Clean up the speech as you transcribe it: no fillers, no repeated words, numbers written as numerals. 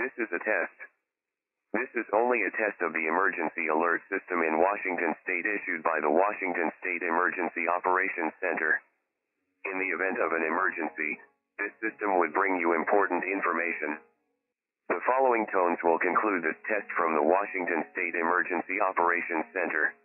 This is a test. This is only a test of the emergency alert system in Washington State issued by the Washington State Emergency Operations Center. In the event of an emergency, this system would bring you important information. The following tones will conclude this test from the Washington State Emergency Operations Center.